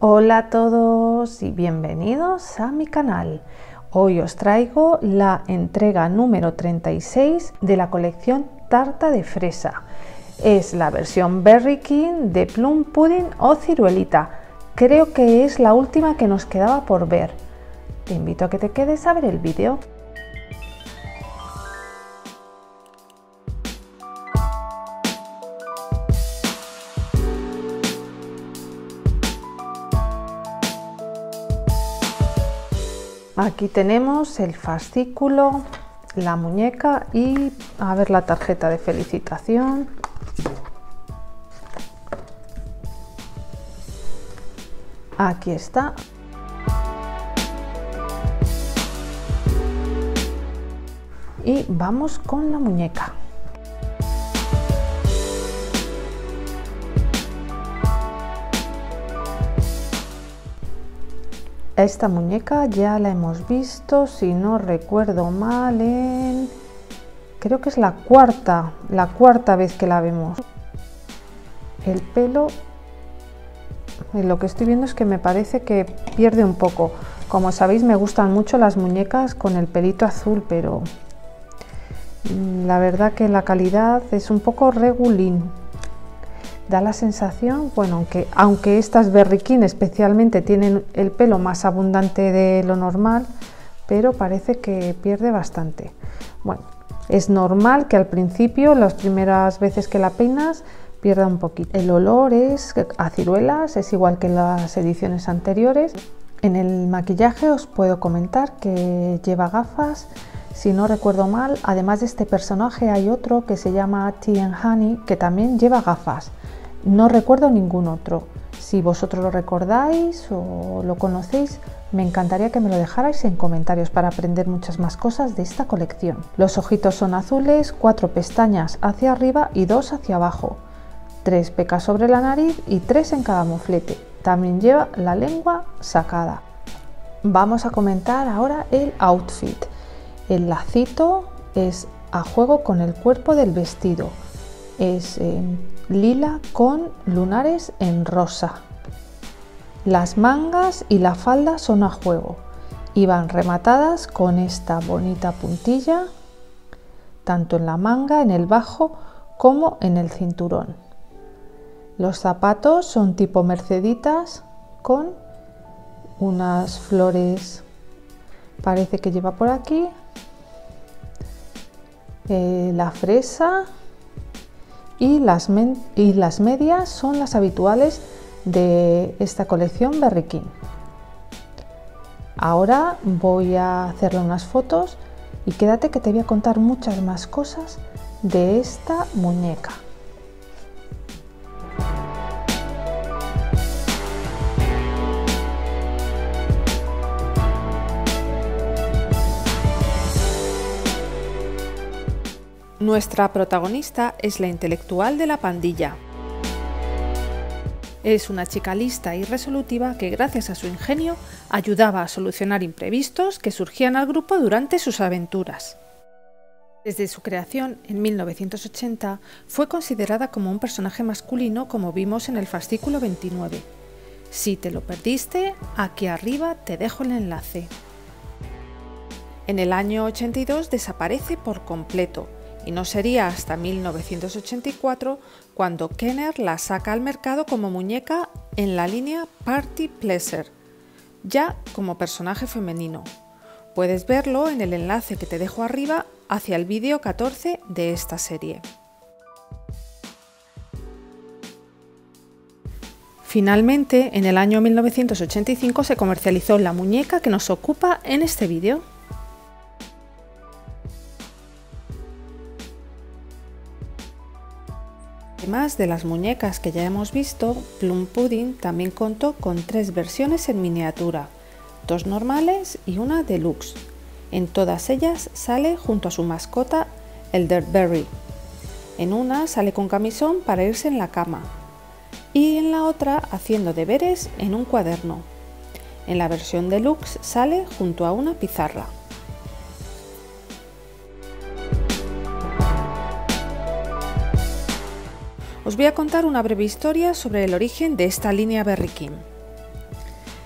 Hola a todos y bienvenidos a mi canal. Hoy os traigo la entrega número 36 de la colección Tarta de Fresa. Es la versión Berry King de Plum Pudding o Ciruelita. Creo que es la última que nos quedaba por ver. Te invito a que te quedes a ver el vídeo. Aquí tenemos el fascículo, la muñeca y a ver la tarjeta de felicitación. Aquí está. Y vamos con la muñeca. Esta muñeca ya la hemos visto, si no recuerdo mal, creo que es la cuarta vez que la vemos. El pelo, lo que estoy viendo es que me parece que pierde un poco. Como sabéis, me gustan mucho las muñecas con el pelito azul, pero la verdad que la calidad es un poco regulín. Da la sensación, bueno, aunque estas Berry King especialmente tienen el pelo más abundante de lo normal, pero parece que pierde bastante. Bueno, es normal que al principio, las primeras veces que la peinas, pierda un poquito. El olor es a ciruelas, es igual que en las ediciones anteriores. En el maquillaje os puedo comentar que lleva gafas. Si no recuerdo mal, además de este personaje hay otro que se llama Tea and Honey, que también lleva gafas. No recuerdo ningún otro. Si vosotros lo recordáis o lo conocéis, me encantaría que me lo dejarais en comentarios para aprender muchas más cosas de esta colección. Los ojitos son azules, 4 pestañas hacia arriba y 2 hacia abajo, 3 pecas sobre la nariz y 3 en cada moflete. También lleva la lengua sacada. Vamos a comentar ahora el outfit. El lacito es a juego con el cuerpo del vestido. Es lila con lunares en rosa. Las mangas y la falda son a juego y van rematadas con esta bonita puntilla, tanto en la manga, en el bajo, como en el cinturón. Los zapatos son tipo merceditas con unas flores, parece que lleva por aquí, la fresa. Y las medias son las habituales de esta colección Berry King. Ahora voy a hacerle unas fotos y quédate que te voy a contar muchas más cosas de esta muñeca. Nuestra protagonista es la intelectual de la pandilla. Es una chica lista y resolutiva que, gracias a su ingenio, ayudaba a solucionar imprevistos que surgían al grupo durante sus aventuras. Desde su creación en 1980 fue considerada como un personaje masculino, como vimos en el fascículo 29. Si te lo perdiste, aquí arriba te dejo el enlace. En el año 82 desaparece por completo. Y no sería hasta 1984 cuando Kenner la saca al mercado como muñeca en la línea Party Pleasure, ya como personaje femenino. Puedes verlo en el enlace que te dejo arriba hacia el vídeo 14 de esta serie. Finalmente, en el año 1985 se comercializó la muñeca que nos ocupa en este vídeo. Además de las muñecas que ya hemos visto, Plum Pudding también contó con 3 versiones en miniatura, 2 normales y una deluxe. En todas ellas sale junto a su mascota, el Dirtberry. En una sale con camisón para irse en la cama y en la otra haciendo deberes en un cuaderno. En la versión deluxe sale junto a una pizarra. Os voy a contar una breve historia sobre el origen de esta línea Berry King.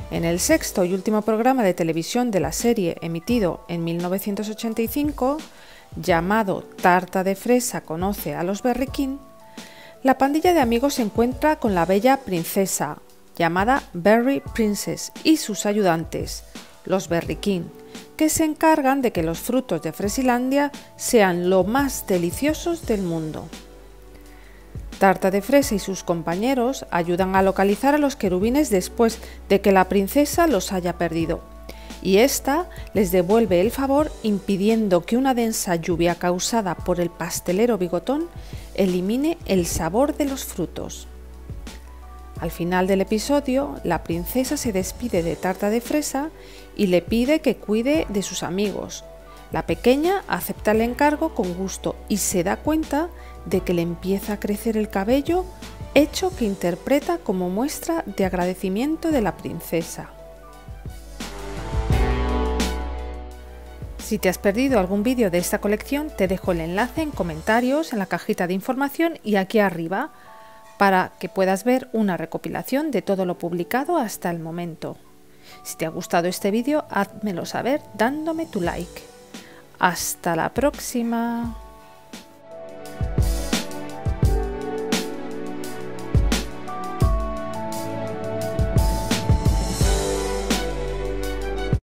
En el sexto y último programa de televisión de la serie, emitido en 1985, llamado Tarta de fresa conoce a los berriquín, la pandilla de amigos se encuentra con la bella princesa, llamada Berry Princess, y sus ayudantes, los berriquín, que se encargan de que los frutos de Fresilandia sean lo más deliciosos del mundo. Tarta de fresa y sus compañeros ayudan a localizar a los querubines después de que la princesa los haya perdido, y ésta les devuelve el favor impidiendo que una densa lluvia causada por el pastelero bigotón elimine el sabor de los frutos. Al final del episodio, la princesa se despide de Tarta de fresa y le pide que cuide de sus amigos. La pequeña acepta el encargo con gusto y se da cuenta de que le empieza a crecer el cabello, hecho que interpreta como muestra de agradecimiento de la princesa. Si te has perdido algún vídeo de esta colección, te dejo el enlace en comentarios, en la cajita de información y aquí arriba, para que puedas ver una recopilación de todo lo publicado hasta el momento. Si te ha gustado este vídeo, házmelo saber dándome tu like. ¡Hasta la próxima!